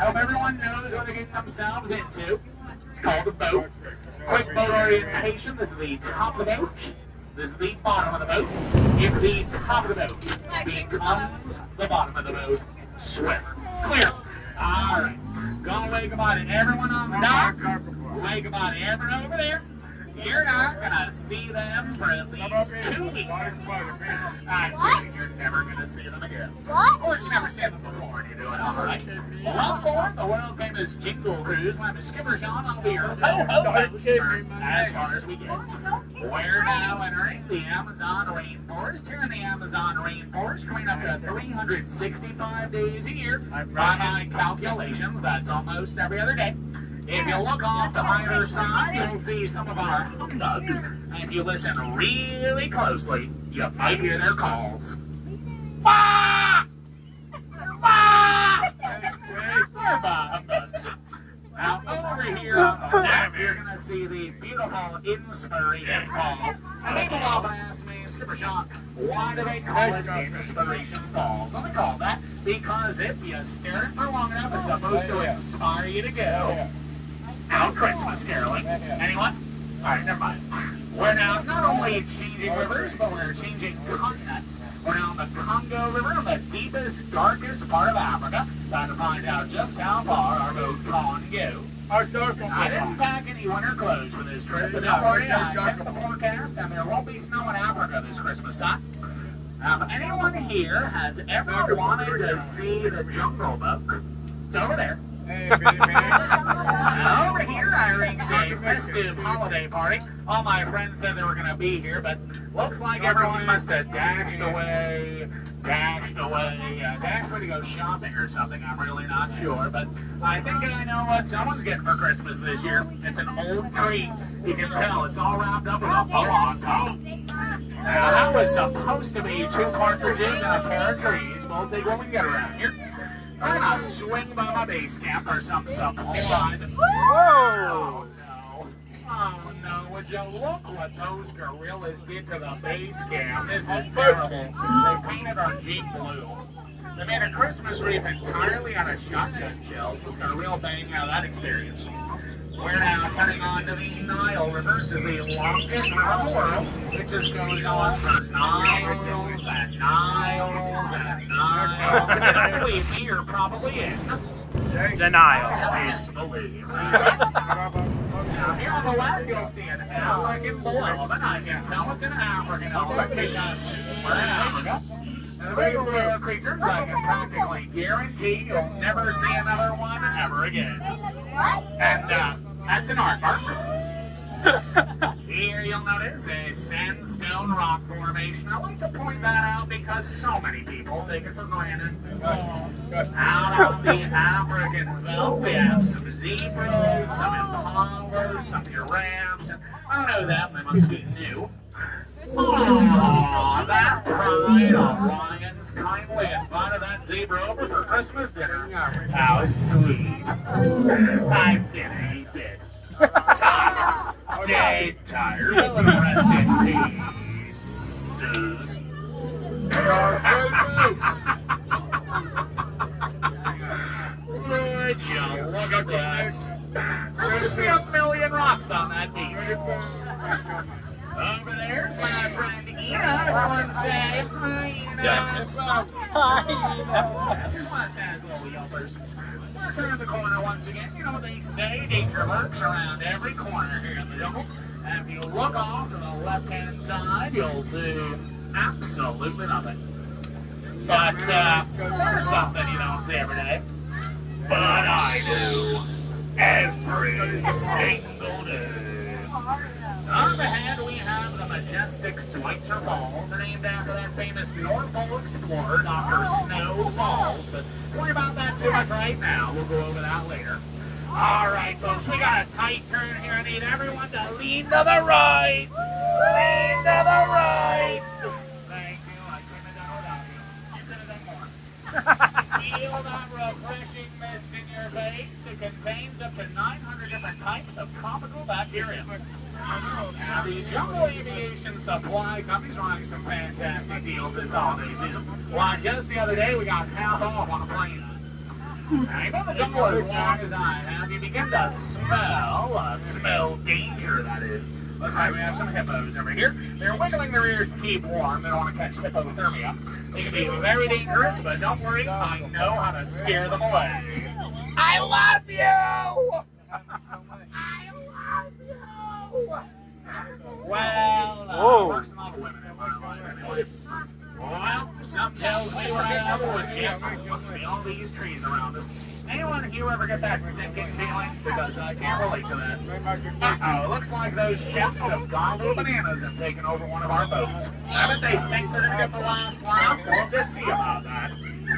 I hope everyone knows what they're getting themselves into. It's called a boat. Quick boat orientation. This is the top of the boat. This is the bottom of the boat. If the top of the boat becomes the bottom of the boat, swim. Clear. All right. Go wave goodbye to everyone on the dock. Wave goodbye to everyone over there. You're not going to see them for at least 2 weeks. I think you're never going to see them again. What? Of course, you never seen them before, and you're doing all right. Welcome aboard the world-famous Jingle Cruise. My name is Skipper Sean. I'll be your host as far as we get. We're now entering the Amazon rainforest. Here in the Amazon rainforest, coming up to 365 days a year. By my calculations, that's almost every other day. If you look off to either side, you'll see some of our humbugs. And if you listen really closely, you might hear their calls. Bah! Bah! They're humbugs. Now, over here on the left, you're going to see the beautiful Inspiration Falls. And people often ask me, Skipper Sean, why do they call it Inspiration Falls? Well, they call that because if you stare at it for long enough, it's supposed to inspire you to go out Christmas caroling. Anyone? All right, never mind. We're now not only changing rivers, but we're changing continents. We're now on the Congo River, in the deepest, darkest part of Africa, trying to find out just how far our boat can go. I didn't pack any winter clothes for this trip, but don't worry, I checked the forecast, and there won't be snow in Africa this Christmas time. Anyone here has ever wanted to see the Jungle Book? It's over there. Over here, I arranged a festive holiday party. All my friends said they were going to be here, but looks like everyone must have dashed away to go shopping or something. I'm really not sure, but I think I know what someone's getting for Christmas this year. It's an old tree. You can tell it's all wrapped up with a bow on top. Now, that was supposed to be 2 partridges and a pair of trees. We'll take what we can get around here. I'm gonna swing by my base camp or some supplies. Whoa! Oh no, would you look what those gorillas did to the base camp? This is terrible. They painted our Jeep blue. They made a Christmas wreath entirely out of shotgun shells. Just got a real bang out of that experience. We're now turning on to the Nile River. This is the longest river in the world. It just goes on for miles and miles and miles. And I believe me, you're probably in denial. Disbelief. Now, here on the left, you'll see an African bull elephant. I can tell it's an African elephant because we're in Africa. And the big blue creatures, I can practically guarantee you'll never see another one ever again. And that's an aardvark. Here you'll notice a sandstone rock formation. I like to point that out because so many people take it for granted. Out on the African belt, we have some zebras, some impalas, some giraffes, and I don't know them, they must be new. Aww, that pride of lions kindly invited that zebra over for Christmas dinner. How sweet. I'm kidding, he's dead. Dead, tired, rest in peace, Suze. Would you look at that? There must be a million rocks on that beach. Over there's my friend Ina. Everyone say hi, Ina. Hi, Ina. Here's my sad little yelpers. We're turning the corner once again. You know, they say danger lurks around every corner here in the jungle. And if you look off to the left-hand side, you'll see absolutely nothing. But there's something you don't see every day. But I do every single day. Up ahead, we have the majestic Schweitzer Falls. They're named after that famous North Pole explorer, Dr. Snow Falls. But don't worry about that too much right now. We'll go over that later. All right, folks, we got a tight turn here. I need everyone to lean to the right. Lean to the right. Thank you. I couldn't have done without you. You could have done more. Feel that refreshing mist in your face. It contains up to 900 different types of tropical bacteria. Now, the Jungle Aviation Supply Company's running some fantastic deals this holiday season. Why, just the other day, we got half off on a plane. Now, you know the jungle as long as I have, you begin to smell danger, that is. Looks like we have some hippos over here. They're wiggling their ears to keep warm. They don't want to catch hypothermia. They can be very dangerous, but don't worry, I know how to scare them away. I love you! I love you! Well, works a lot of women in my life anyway. Well, some tells me we're out of the woods yet. Must be all these trees around us. Anyone here ever get that sinking feeling? Because I can't relate to that. Uh-oh, looks like those chips of gobble bananas have taken over one of our boats. I bet they think they're going to get the last laugh. We'll just see about that.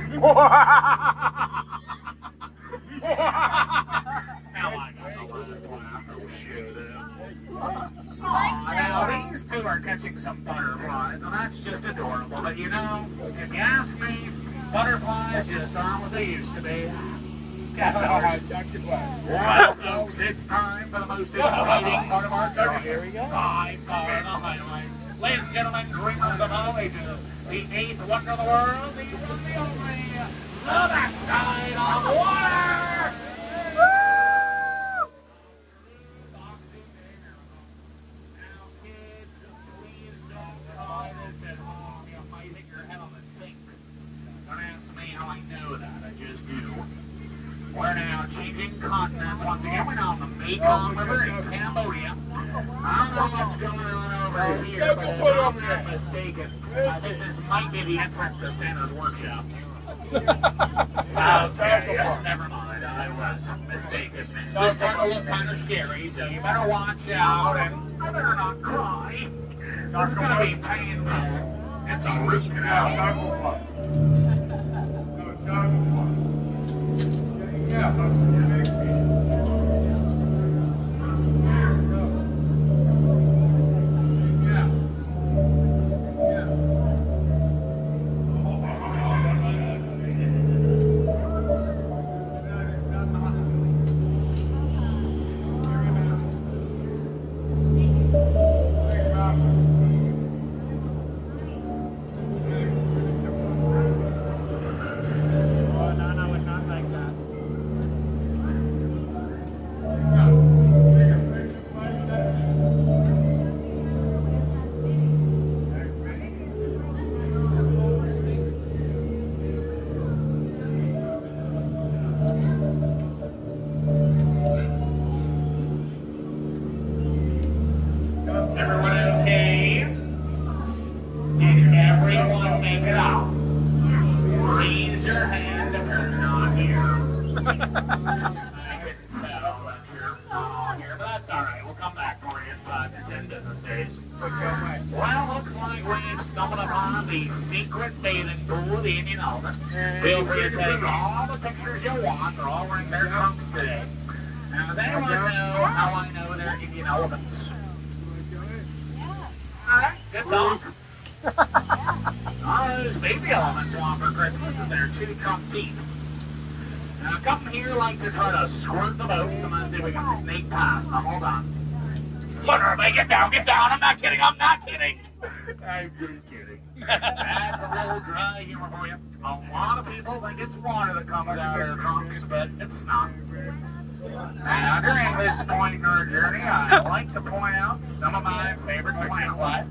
Now I got the last laugh. Oh, shit. Now, these two are catching some butterflies, and that's just adorable. But you know, if you ask me, butterflies just aren't what they used to be. Well, folks, it's time for the most exciting part of our show. Here we go. By far the highlight. Ladies and gentlemen, dreamers of all ages, the eighth wonder of the world, the one, the only, the backside of water! Woo! Now, kids, please don't try this at home. You might hit your head on the sink. Don't ask me how I know that. I just do. We're now changing continents once again. We're now on the Mekong River in Cambodia. I don't know what's going on over here, but if I'm not mistaken, I think this might be the entrance to Santa's workshop. Okay, never mind. I was mistaken. This is starting to look kind of scary, so you better watch out, and I better not cry. It's going to be painful. It's a root canal. Well, looks like we've stumbled upon the secret bathing pool of the Indian elephants. Feel free to take all the pictures you want. They're all wearing their trunks today. Now, does anyone know how I know they're Indian elephants? Alright, good talk. Those baby elephants want for Christmas is their 2 trunk teeth. Now, come here like to try to squirt the boat. I'm going to see if we can sneak past them. Hold on. Look, everybody, get down, get down. I'm not kidding, I'm not kidding. I'm just kidding. That's a little dry humor for you. A lot of people think it's water that comes out of their trunks, but it's not. Now, during this point in our journey, I'd like to point out some of my favorite plant life.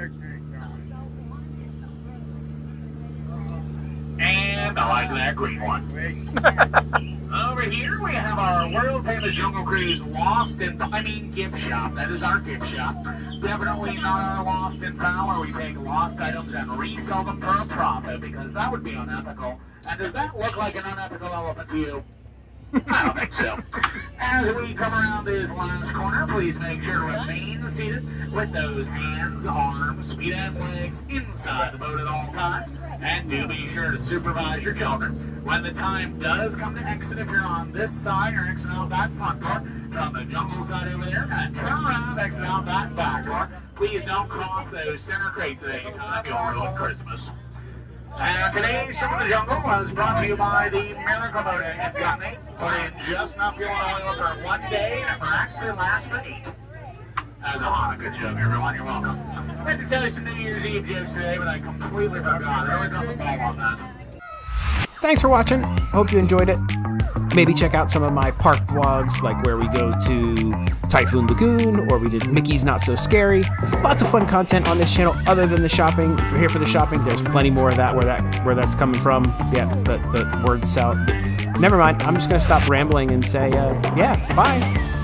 And I like that green one. Over here we have our world famous Jungle Cruise gift shop. That is our gift shop. Definitely not our lost and found where we take lost items and resell them for a profit, because that would be unethical. And does that look like an unethical elephant to you? I don't think so. As we come around this last corner, please make sure to remain seated with those hands, arms, feet, and legs inside the boat at all times. And do be sure to supervise your children. When the time does come to exit, if you're on this side, or exit out that front door, from the jungle side over there, and turn around, exit out that back door. Please don't cross those center crates at any time. You'll ruin Christmas. And today's Show of the Jungle was brought to you by the Miracle Boat Engine Company. Put in just enough fuel and oil for 1 day, and it will actually last for 8. As a Hanukkah joke, everyone, you're welcome. I meant to tell you some New Year's Eve jokes today, but I completely forgot. I always got the ball on that. thanks for watching. Hope you enjoyed it. Maybe check out some of my park vlogs, like where we go to Typhoon Lagoon, or we did Mickey's Not So Scary. Lots of fun content on this channel other than the shopping. If you're here for the shopping, there's plenty more of that where that's coming from. Yeah, the word's out. Never mind. I'm just gonna stop rambling and say, yeah, bye.